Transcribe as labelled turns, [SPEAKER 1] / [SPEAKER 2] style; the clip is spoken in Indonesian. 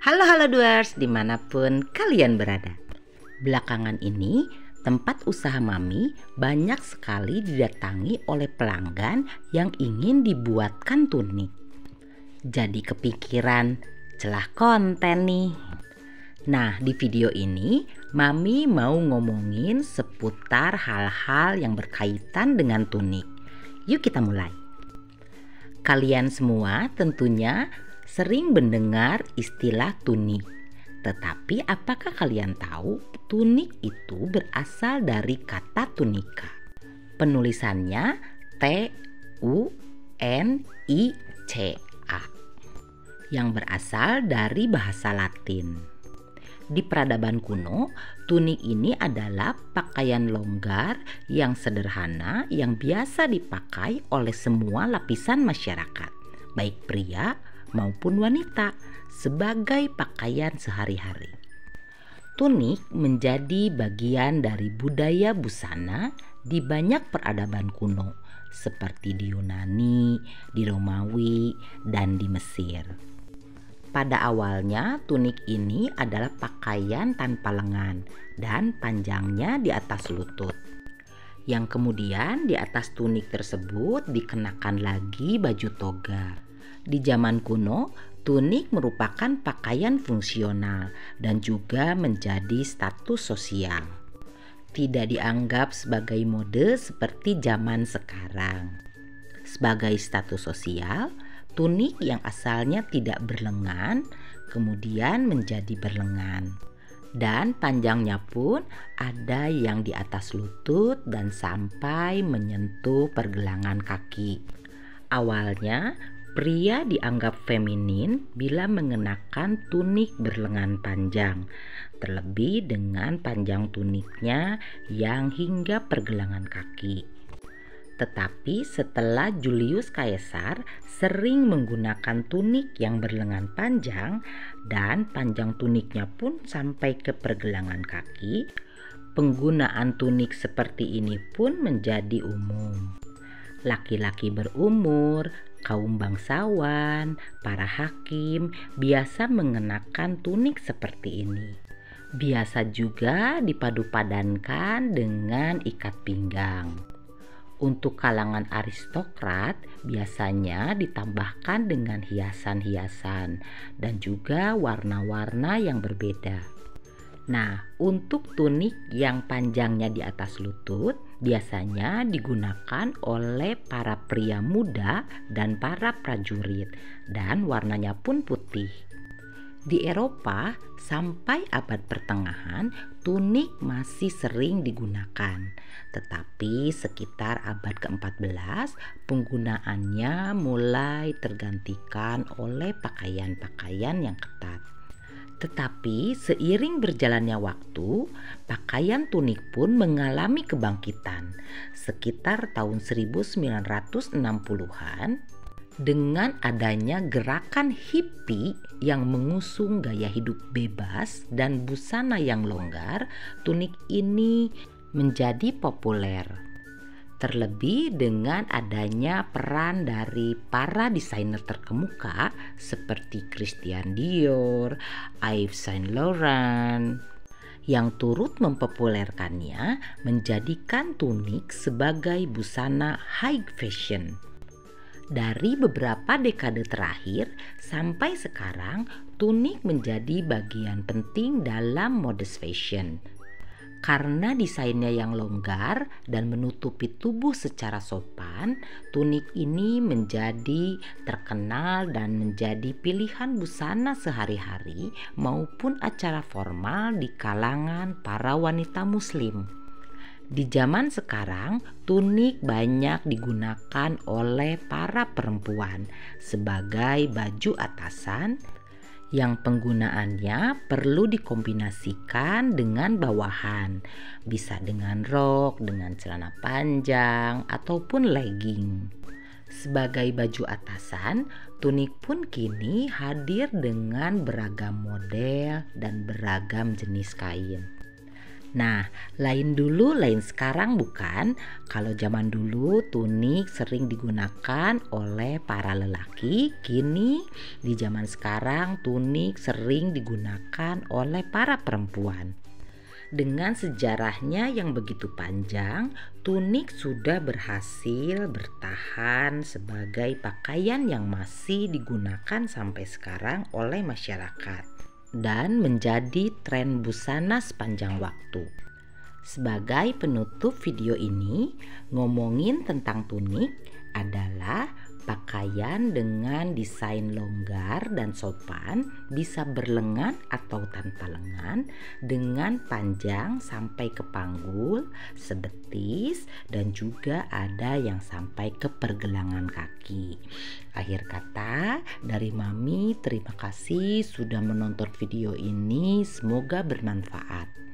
[SPEAKER 1] Halo Duers, dimanapun kalian berada. Belakangan ini, tempat usaha Mami banyak sekali didatangi oleh pelanggan yang ingin dibuatkan tunik. Jadi kepikiran, celah konten nih. Nah, di video ini Mami mau ngomongin seputar hal-hal yang berkaitan dengan tunik. Yuk kita mulai. Kalian semua tentunya sering mendengar istilah tunik. Tetapi apakah kalian tahu tunik itu berasal dari kata tunika? Penulisannya T-U-N-I-C-A yang berasal dari bahasa Latin. Di peradaban kuno, tunik ini adalah pakaian longgar yang sederhana yang biasa dipakai oleh semua lapisan masyarakat, baik pria maupun wanita, sebagai pakaian sehari-hari. Tunik menjadi bagian dari budaya busana di banyak peradaban kuno, seperti di Yunani, di Romawi, dan di Mesir. Pada awalnya tunik ini adalah pakaian tanpa lengan dan panjangnya di atas lutut. Yang kemudian di atas tunik tersebut dikenakan lagi baju toga. Di zaman kuno, tunik merupakan pakaian fungsional dan juga menjadi status sosial. Tidak dianggap sebagai mode seperti zaman sekarang. Sebagai status sosial, tunik yang asalnya tidak berlengan kemudian menjadi berlengan, dan panjangnya pun ada yang di atas lutut dan sampai menyentuh pergelangan kaki. Awalnya pria dianggap feminin bila mengenakan tunik berlengan panjang, terlebih dengan panjang tuniknya yang hingga pergelangan kaki. Tetapi setelah Julius Caesar sering menggunakan tunik yang berlengan panjang dan panjang tuniknya pun sampai ke pergelangan kaki, penggunaan tunik seperti ini pun menjadi umum. Laki-laki berumur, kaum bangsawan, para hakim biasa mengenakan tunik seperti ini. Biasa juga dipadu-padankan dengan ikat pinggang. Untuk kalangan aristokrat biasanya ditambahkan dengan hiasan-hiasan dan juga warna-warna yang berbeda. Nah, untuk tunik yang panjangnya di atas lutut biasanya digunakan oleh para pria muda dan para prajurit, dan warnanya pun putih. Di Eropa sampai abad pertengahan tunik masih sering digunakan, tetapi sekitar abad ke-14 penggunaannya mulai tergantikan oleh pakaian-pakaian yang ketat. Tetapi seiring berjalannya waktu, pakaian tunik pun mengalami kebangkitan sekitar tahun 1960-an dengan adanya gerakan hippie yang mengusung gaya hidup bebas dan busana yang longgar. Tunik ini menjadi populer. Terlebih dengan adanya peran dari para desainer terkemuka seperti Christian Dior, Yves Saint Laurent, yang turut mempopulerkannya, menjadikan tunik sebagai busana high fashion. Dari beberapa dekade terakhir sampai sekarang, tunik menjadi bagian penting dalam mode fashion. Karena desainnya yang longgar dan menutupi tubuh secara sopan, tunik ini menjadi terkenal dan menjadi pilihan busana sehari-hari maupun acara formal di kalangan para wanita muslim. Di zaman sekarang, tunik banyak digunakan oleh para perempuan sebagai baju atasan yang penggunaannya perlu dikombinasikan dengan bawahan, bisa dengan rok, dengan celana panjang, ataupun legging. Sebagai baju atasan, tunik pun kini hadir dengan beragam model dan beragam jenis kain. Nah, lain dulu, lain sekarang bukan? Kalau zaman dulu tunik sering digunakan oleh para lelaki, kini di zaman sekarang tunik sering digunakan oleh para perempuan. Dengan sejarahnya yang begitu panjang, tunik sudah berhasil bertahan sebagai pakaian yang masih digunakan sampai sekarang oleh masyarakat dan menjadi tren busana sepanjang waktu. Sebagai penutup video ini, ngomongin tentang tunik adalah pakaian dengan desain longgar dan sopan, bisa berlengan atau tanpa lengan, dengan panjang sampai ke panggul, sebetis, dan juga ada yang sampai ke pergelangan kaki. Akhir kata dari Mami, terima kasih sudah menonton video ini, semoga bermanfaat.